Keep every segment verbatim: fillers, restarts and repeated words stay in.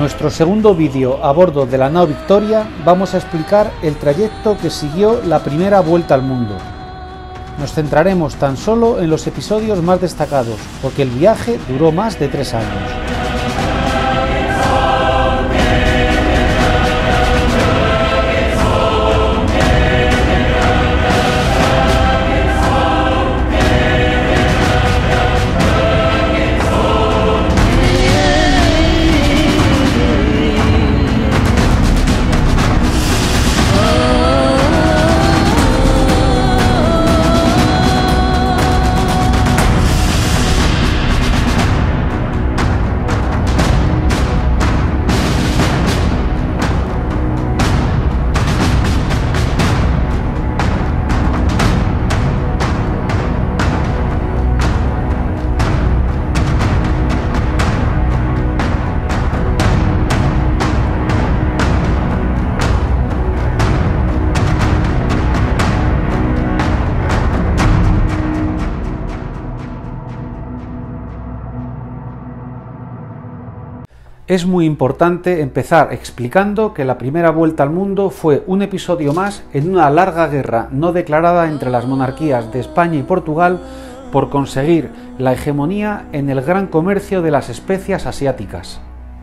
nuestro segundo vídeo a bordo de la nao Victoria vamos a explicar el trayecto que siguió la primera vuelta al mundo. Nos centraremos tan solo en los episodios más destacados, porque el viaje duró más de tres años. Es muy importante empezar explicando que la primera vuelta al mundo fue un episodio más en una larga guerra no declarada entre las monarquías de España y Portugal por conseguir la hegemonía en el gran comercio de las especias asiáticas.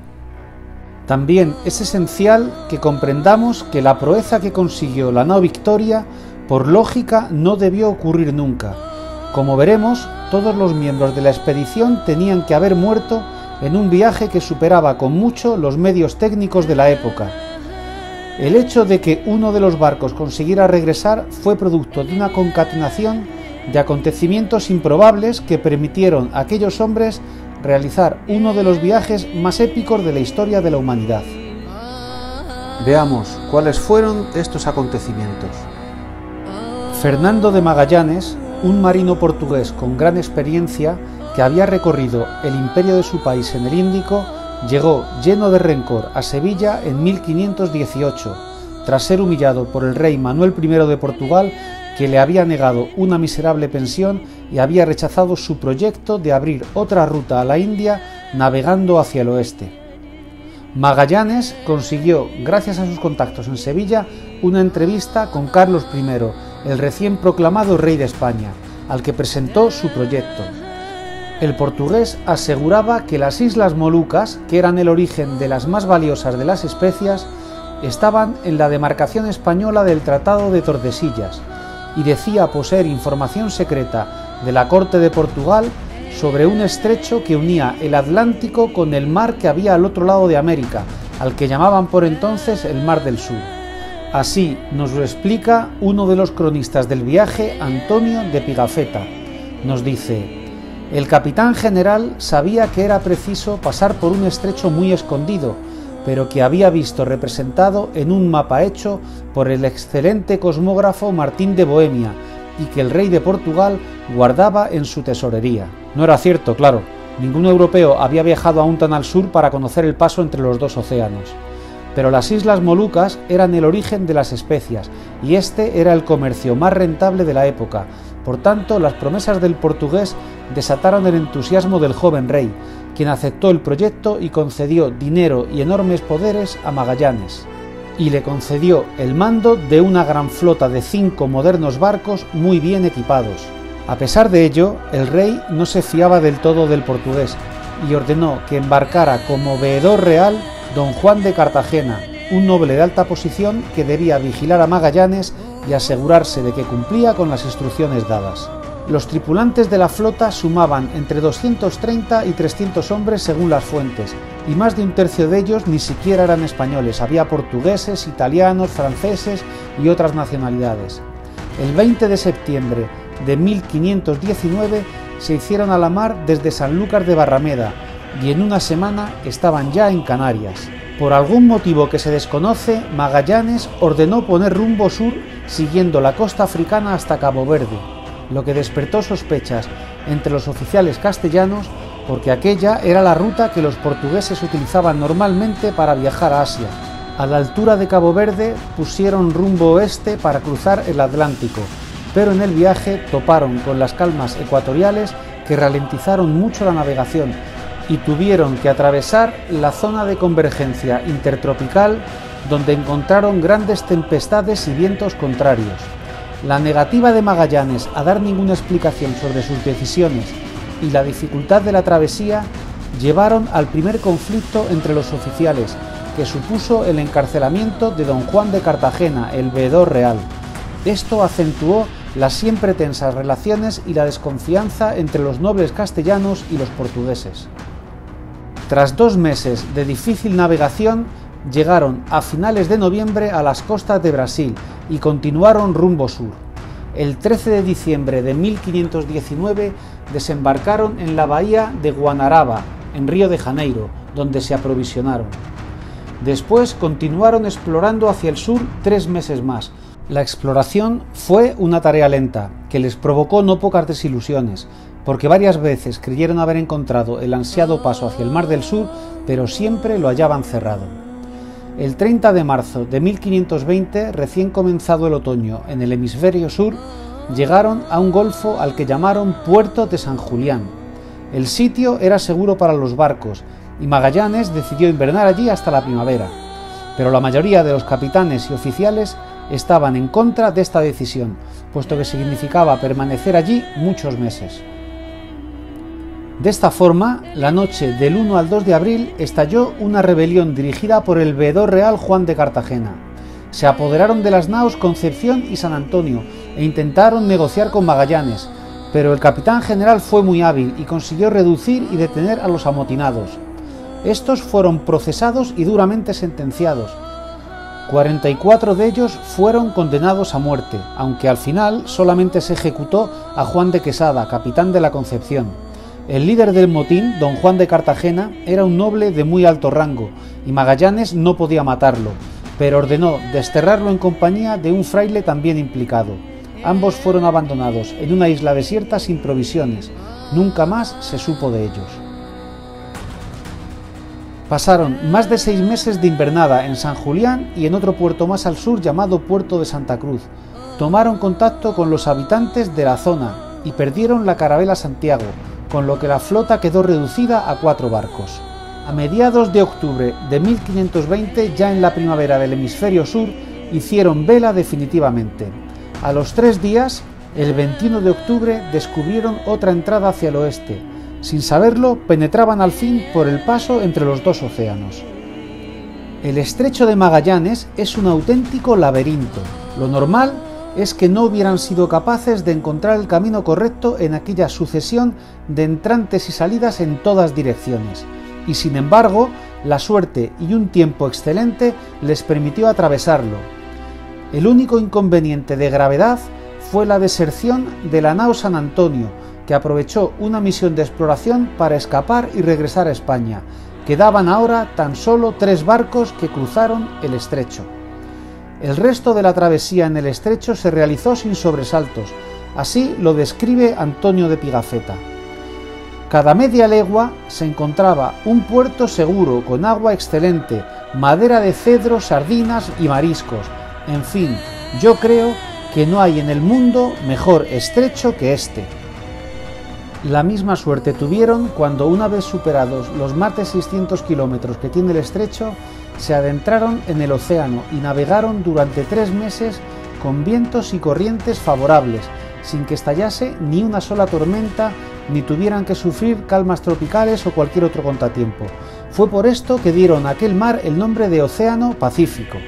También es esencial que comprendamos que la proeza que consiguió la nao Victoria, por lógica, no debió ocurrir nunca. Como veremos, todos los miembros de la expedición tenían que haber muerto en un viaje que superaba con mucho los medios técnicos de la época. El hecho de que uno de los barcos consiguiera regresar fue producto de una concatenación de acontecimientos improbables que permitieron a aquellos hombres realizar uno de los viajes más épicos de la historia de la humanidad. Veamos cuáles fueron estos acontecimientos. Fernando de Magallanes, un marino portugués con gran experiencia, que había recorrido el imperio de su país en el Índico, llegó lleno de rencor a Sevilla en mil quinientos dieciocho, tras ser humillado por el rey Manuel primero de Portugal, que le había negado una miserable pensión y había rechazado su proyecto de abrir otra ruta a la India navegando hacia el oeste. Magallanes consiguió, gracias a sus contactos en Sevilla, una entrevista con Carlos primero, el recién proclamado rey de España, al que presentó su proyecto. El portugués aseguraba que las Islas Molucas, que eran el origen de las más valiosas de las especias, estaban en la demarcación española del Tratado de Tordesillas, y decía poseer información secreta de la corte de Portugal sobre un estrecho que unía el Atlántico con el mar que había al otro lado de América, al que llamaban por entonces el Mar del Sur. Así nos lo explica uno de los cronistas del viaje, Antonio de Pigafetta. Nos dice: el capitán general sabía que era preciso pasar por un estrecho muy escondido, pero que había visto representado en un mapa hecho por el excelente cosmógrafo Martín de Bohemia y que el rey de Portugal guardaba en su tesorería. No era cierto, claro, ningún europeo había viajado aún tan al sur para conocer el paso entre los dos océanos. Pero las Islas Molucas eran el origen de las especias y este era el comercio más rentable de la época. Por tanto, las promesas del portugués desataron el entusiasmo del joven rey, quien aceptó el proyecto y concedió dinero y enormes poderes a Magallanes, y le concedió el mando de una gran flota de cinco modernos barcos muy bien equipados. A pesar de ello, el rey no se fiaba del todo del portugués y ordenó que embarcara como veedor real don Juan de Cartagena, un noble de alta posición que debía vigilar a Magallanes y asegurarse de que cumplía con las instrucciones dadas. Los tripulantes de la flota sumaban entre doscientos treinta y trescientos hombres según las fuentes, y más de un tercio de ellos ni siquiera eran españoles, había portugueses, italianos, franceses y otras nacionalidades. El veinte de septiembre de mil quinientos diecinueve se hicieron a la mar desde Sanlúcar de Barrameda, y en una semana estaban ya en Canarias. Por algún motivo que se desconoce, Magallanes ordenó poner rumbo sur siguiendo la costa africana hasta Cabo Verde, lo que despertó sospechas entre los oficiales castellanos porque aquella era la ruta que los portugueses utilizaban normalmente para viajar a Asia. A la altura de Cabo Verde pusieron rumbo oeste para cruzar el Atlántico, pero en el viaje toparon con las calmas ecuatoriales que ralentizaron mucho la navegación y tuvieron que atravesar la zona de convergencia intertropical, donde encontraron grandes tempestades y vientos contrarios. La negativa de Magallanes a dar ninguna explicación sobre sus decisiones y la dificultad de la travesía llevaron al primer conflicto entre los oficiales, que supuso el encarcelamiento de don Juan de Cartagena, el veedor real. Esto acentuó las siempre tensas relaciones y la desconfianza entre los nobles castellanos y los portugueses. Tras dos meses de difícil navegación, llegaron a finales de noviembre a las costas de Brasil y continuaron rumbo sur. El trece de diciembre de mil quinientos diecinueve desembarcaron en la bahía de Guanaraba, en Río de Janeiro, donde se aprovisionaron. Después continuaron explorando hacia el sur tres meses más. La exploración fue una tarea lenta, que les provocó no pocas desilusiones, porque varias veces creyeron haber encontrado el ansiado paso hacia el Mar del Sur, pero siempre lo hallaban cerrado. El treinta de marzo de mil quinientos veinte, recién comenzado el otoño en el hemisferio sur, llegaron a un golfo al que llamaron Puerto de San Julián. El sitio era seguro para los barcos y Magallanes decidió invernar allí hasta la primavera, pero la mayoría de los capitanes y oficiales estaban en contra de esta decisión, puesto que significaba permanecer allí muchos meses. De esta forma, la noche del uno al dos de abril estalló una rebelión dirigida por el veedor real Juan de Cartagena. Se apoderaron de las naos Concepción y San Antonio e intentaron negociar con Magallanes, pero el capitán general fue muy hábil y consiguió reducir y detener a los amotinados. Estos fueron procesados y duramente sentenciados. cuarenta y cuatro de ellos fueron condenados a muerte, aunque al final solamente se ejecutó a Juan de Quesada, capitán de la Concepción. El líder del motín, don Juan de Cartagena, era un noble de muy alto rango y Magallanes no podía matarlo, pero ordenó desterrarlo en compañía de un fraile también implicado. Ambos fueron abandonados en una isla desierta sin provisiones. Nunca más se supo de ellos. Pasaron más de seis meses de invernada en San Julián y en otro puerto más al sur llamado Puerto de Santa Cruz. Tomaron contacto con los habitantes de la zona y perdieron la carabela Santiago, con lo que la flota quedó reducida a cuatro barcos. A mediados de octubre de mil quinientos veinte, ya en la primavera del hemisferio sur, hicieron vela definitivamente. A los tres días, el veintiuno de octubre, descubrieron otra entrada hacia el oeste. Sin saberlo, penetraban al fin por el paso entre los dos océanos. El estrecho de Magallanes es un auténtico laberinto. Lo normal es que no hubieran sido capaces de encontrar el camino correcto en aquella sucesión de entrantes y salidas en todas direcciones, y sin embargo, la suerte y un tiempo excelente les permitió atravesarlo. El único inconveniente de gravedad fue la deserción de la nao San Antonio, que aprovechó una misión de exploración para escapar y regresar a España. Quedaban ahora tan solo tres barcos que cruzaron el estrecho. El resto de la travesía en el estrecho se realizó sin sobresaltos, así lo describe Antonio de Pigafetta. Cada media legua se encontraba un puerto seguro con agua excelente, madera de cedro, sardinas y mariscos. En fin, yo creo que no hay en el mundo mejor estrecho que este. La misma suerte tuvieron cuando, una vez superados los más de seiscientos kilómetros que tiene el estrecho, se adentraron en el océano y navegaron durante tres meses con vientos y corrientes favorables, sin que estallase ni una sola tormenta, ni tuvieran que sufrir calmas tropicales o cualquier otro contratiempo. Fue por esto que dieron a aquel mar el nombre de Océano Pacífico.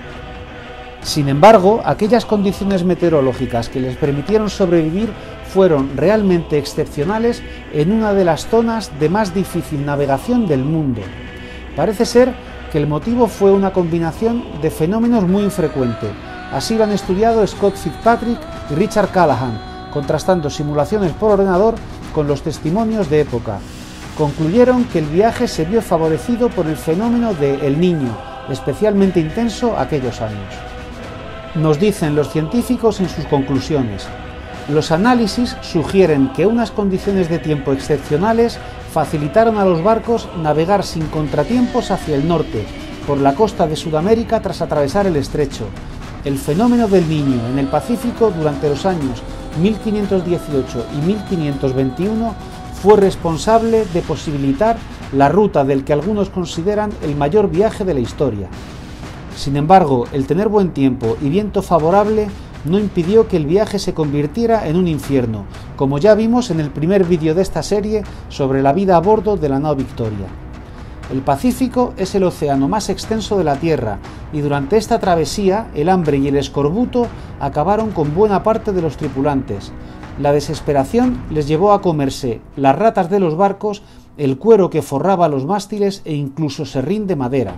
Sin embargo, aquellas condiciones meteorológicas que les permitieron sobrevivir fueron realmente excepcionales en una de las zonas de más difícil navegación del mundo. Parece ser que el motivo fue una combinación de fenómenos muy infrecuente. Así lo han estudiado Scott Fitzpatrick y Richard Callahan, contrastando simulaciones por ordenador con los testimonios de época. Concluyeron que el viaje se vio favorecido por el fenómeno de El Niño, especialmente intenso aquellos años. Nos dicen los científicos en sus conclusiones: los análisis sugieren que unas condiciones de tiempo excepcionales facilitaron a los barcos navegar sin contratiempos hacia el norte, por la costa de Sudamérica tras atravesar el estrecho. El fenómeno del Niño en el Pacífico durante los años mil quinientos dieciocho y mil quinientos veintiuno fue responsable de posibilitar la ruta del que algunos consideran el mayor viaje de la historia. Sin embargo, el tener buen tiempo y viento favorable no impidió que el viaje se convirtiera en un infierno, como ya vimos en el primer vídeo de esta serie sobre la vida a bordo de la nao Victoria. El Pacífico es el océano más extenso de la Tierra y durante esta travesía el hambre y el escorbuto acabaron con buena parte de los tripulantes. La desesperación les llevó a comerse las ratas de los barcos, el cuero que forraba los mástiles e incluso serrín de madera.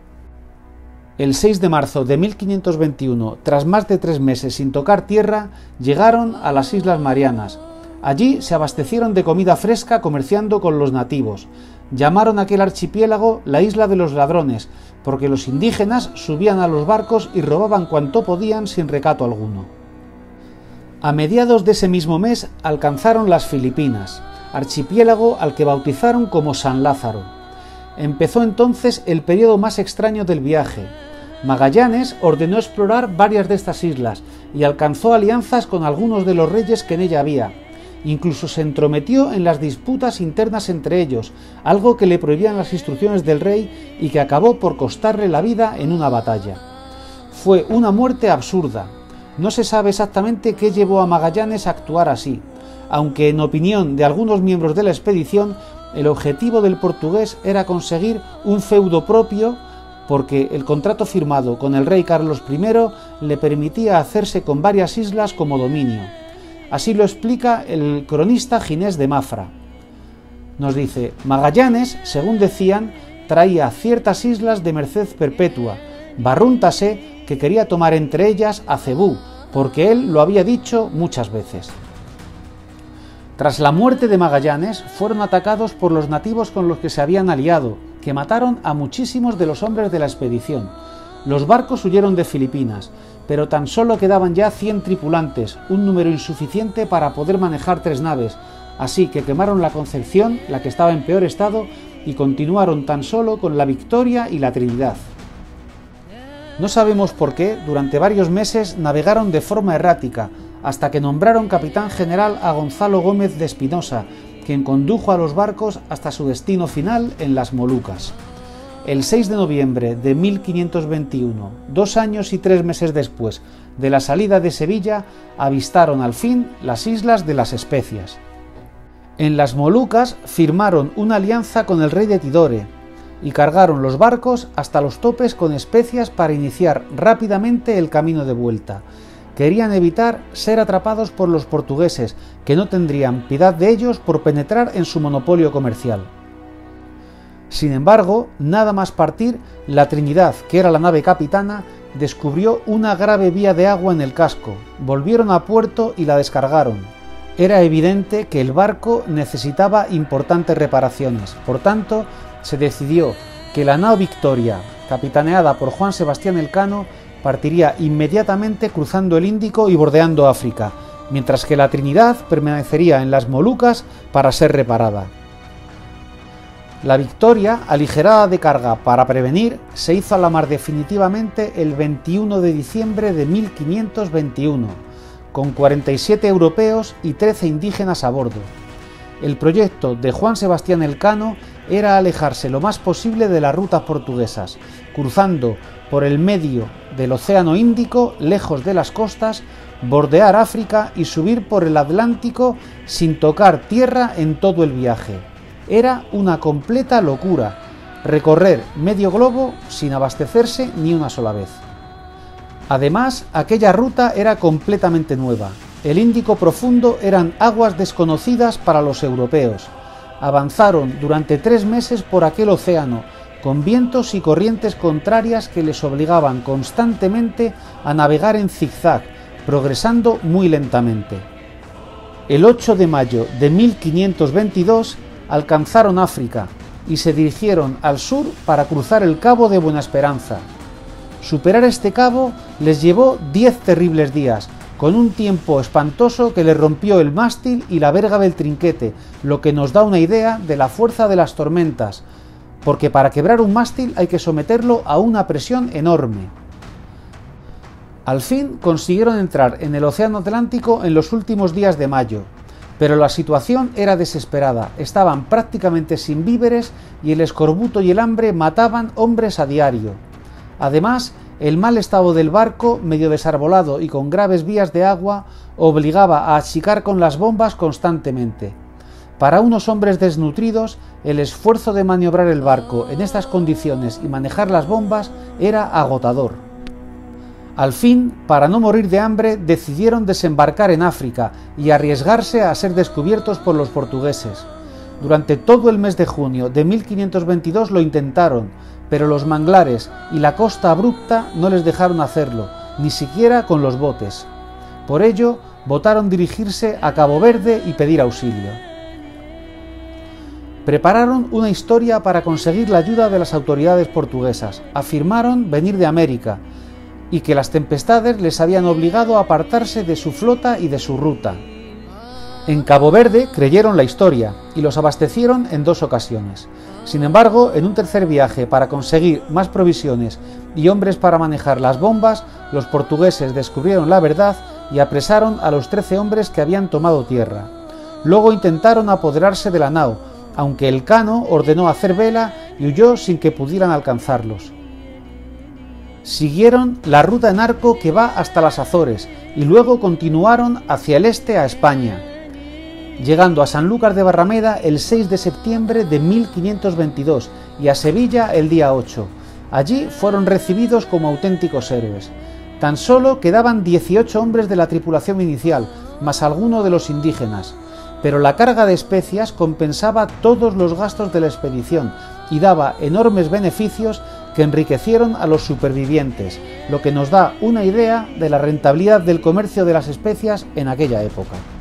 El seis de marzo de mil quinientos veintiuno, tras más de tres meses sin tocar tierra, llegaron a las Islas Marianas. Allí se abastecieron de comida fresca comerciando con los nativos. Llamaron a aquel archipiélago la Isla de los Ladrones, porque los indígenas subían a los barcos y robaban cuanto podían sin recato alguno. A mediados de ese mismo mes alcanzaron las Filipinas, archipiélago al que bautizaron como San Lázaro. Empezó entonces el periodo más extraño del viaje. Magallanes ordenó explorar varias de estas islas y alcanzó alianzas con algunos de los reyes que en ella había. Incluso se entrometió en las disputas internas entre ellos, algo que le prohibían las instrucciones del rey y que acabó por costarle la vida en una batalla. Fue una muerte absurda. No se sabe exactamente qué llevó a Magallanes a actuar así, aunque en opinión de algunos miembros de la expedición, el objetivo del portugués era conseguir un feudo propio, porque el contrato firmado con el rey Carlos primero le permitía hacerse con varias islas como dominio. Así lo explica el cronista Ginés de Mafra. Nos dice: Magallanes, según decían, traía ciertas islas de merced perpetua. Barrúntase que quería tomar entre ellas a Cebú, porque él lo había dicho muchas veces. Tras la muerte de Magallanes, fueron atacados por los nativos con los que se habían aliado, que mataron a muchísimos de los hombres de la expedición. Los barcos huyeron de Filipinas, pero tan solo quedaban ya cien tripulantes, un número insuficiente para poder manejar tres naves, así que quemaron la Concepción, la que estaba en peor estado, y continuaron tan solo con la Victoria y la Trinidad. No sabemos por qué, durante varios meses navegaron de forma errática, hasta que nombraron capitán general a Gonzalo Gómez de Espinosa, quien condujo a los barcos hasta su destino final en las Molucas. El seis de noviembre de mil quinientos veintiuno, dos años y tres meses después de la salida de Sevilla, avistaron al fin las Islas de las Especias. En las Molucas firmaron una alianza con el rey de Tidore y cargaron los barcos hasta los topes con especias para iniciar rápidamente el camino de vuelta. Querían evitar ser atrapados por los portugueses, que no tendrían piedad de ellos por penetrar en su monopolio comercial. Sin embargo, nada más partir, la Trinidad, que era la nave capitana, descubrió una grave vía de agua en el casco. Volvieron a puerto y la descargaron. Era evidente que el barco necesitaba importantes reparaciones, por tanto, se decidió que la nao Victoria, capitaneada por Juan Sebastián Elcano, partiría inmediatamente cruzando el Índico y bordeando África, mientras que la Trinidad permanecería en las Molucas para ser reparada. La Victoria, aligerada de carga para prevenir, se hizo a la mar definitivamente el veintiuno de diciembre de mil quinientos veintiuno, con cuarenta y siete europeos y trece indígenas a bordo. El proyecto de Juan Sebastián Elcano era alejarse lo más posible de las rutas portuguesas, cruzando por el medio del Océano Índico, lejos de las costas, bordear África y subir por el Atlántico sin tocar tierra en todo el viaje. Era una completa locura, recorrer medio globo sin abastecerse ni una sola vez. Además, aquella ruta era completamente nueva. El Índico profundo eran aguas desconocidas para los europeos. Avanzaron durante tres meses por aquel océano, con vientos y corrientes contrarias que les obligaban constantemente a navegar en zigzag, progresando muy lentamente. El ocho de mayo de mil quinientos veintidós alcanzaron África y se dirigieron al sur para cruzar el Cabo de Buena Esperanza. Superar este cabo les llevó diez terribles días, con un tiempo espantoso que les rompió el mástil y la verga del trinquete, lo que nos da una idea de la fuerza de las tormentas, porque para quebrar un mástil hay que someterlo a una presión enorme. Al fin consiguieron entrar en el Océano Atlántico en los últimos días de mayo. Pero la situación era desesperada, estaban prácticamente sin víveres y el escorbuto y el hambre mataban hombres a diario. Además, el mal estado del barco, medio desarbolado y con graves vías de agua, obligaba a achicar con las bombas constantemente. Para unos hombres desnutridos, el esfuerzo de maniobrar el barco en estas condiciones y manejar las bombas era agotador. Al fin, para no morir de hambre, decidieron desembarcar en África y arriesgarse a ser descubiertos por los portugueses. Durante todo el mes de junio de mil quinientos veintidós lo intentaron, pero los manglares y la costa abrupta no les dejaron hacerlo, ni siquiera con los botes. Por ello, votaron dirigirse a Cabo Verde y pedir auxilio. Prepararon una historia para conseguir la ayuda de las autoridades portuguesas. Afirmaron venir de América y que las tempestades les habían obligado a apartarse de su flota y de su ruta. En Cabo Verde creyeron la historia y los abastecieron en dos ocasiones. Sin embargo, en un tercer viaje para conseguir más provisiones y hombres para manejar las bombas, los portugueses descubrieron la verdad y apresaron a los trece hombres que habían tomado tierra. Luego intentaron apoderarse de la nao, aunque Elcano ordenó hacer vela y huyó sin que pudieran alcanzarlos. Siguieron la ruta en arco que va hasta las Azores y luego continuaron hacia el este a España, llegando a Sanlúcar de Barrameda el seis de septiembre de mil quinientos veintidós y a Sevilla el día ocho. Allí fueron recibidos como auténticos héroes. Tan solo quedaban dieciocho hombres de la tripulación inicial, más alguno de los indígenas, pero la carga de especias compensaba todos los gastos de la expedición y daba enormes beneficios que enriquecieron a los supervivientes, lo que nos da una idea de la rentabilidad del comercio de las especias en aquella época.